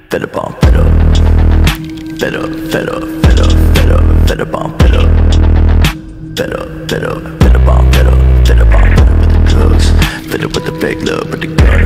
Fed up on fed up. Fed up, fed up, fed up, fed up, fed up on fed up. Fed up, fed up, fed up on fed up. Fed up on fed up with the drugs. Fed up with the fake love, with the gun